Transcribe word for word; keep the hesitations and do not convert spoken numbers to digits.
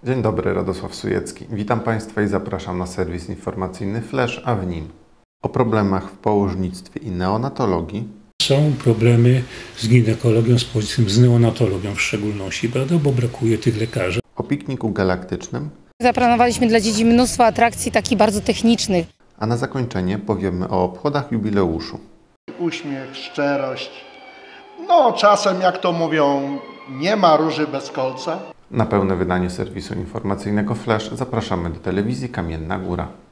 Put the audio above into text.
Dzień dobry, Radosław Sujecki. Witam Państwa i zapraszam na serwis informacyjny Flash, a w nim o problemach w położnictwie i neonatologii. Są problemy z ginekologią, z położnictwem, z neonatologią w szczególności, prawda, bo brakuje tych lekarzy. O pikniku galaktycznym. Zaplanowaliśmy dla dzieci mnóstwo atrakcji takich bardzo technicznych. A na zakończenie powiemy o obchodach jubileuszu. Uśmiech, szczerość. No czasem, jak to mówią, nie ma róży bez kolca. Na pełne wydanie serwisu informacyjnego Flash zapraszamy do telewizji Kamienna Góra.